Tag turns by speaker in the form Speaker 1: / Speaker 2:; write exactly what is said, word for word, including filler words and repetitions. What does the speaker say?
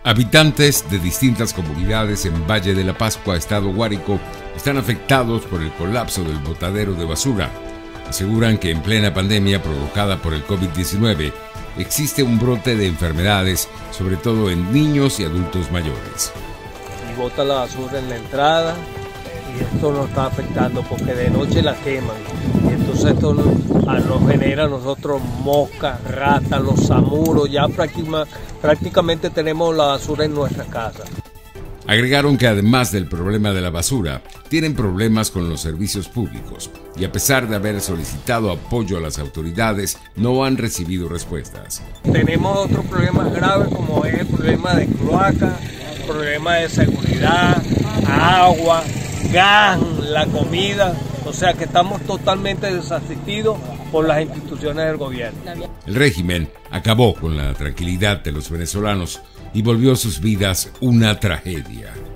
Speaker 1: Habitantes de distintas comunidades en Valle de la Pascua, estado Guárico, están afectados por el colapso del botadero de basura. Aseguran que en plena pandemia provocada por el COVID diecinueve existe un brote de enfermedades, sobre todo en niños y adultos mayores.
Speaker 2: Y bota la basura en la entrada y esto nos está afectando porque de noche la queman. Y entonces esto nos, nos genera a nosotros moscas, ratas, los zamuros, ya prácticamente tenemos la basura en nuestra casa.
Speaker 1: Agregaron que además del problema de la basura, tienen problemas con los servicios públicos y a pesar de haber solicitado apoyo a las autoridades, no han recibido respuestas.
Speaker 2: Tenemos otros problemas graves como es el problema de cloaca, problema de seguridad, agua, gas, la comida, o sea que estamos totalmente desasistidos por las instituciones del gobierno.
Speaker 1: El régimen acabó con la tranquilidad de los venezolanos y volvió sus vidas una tragedia.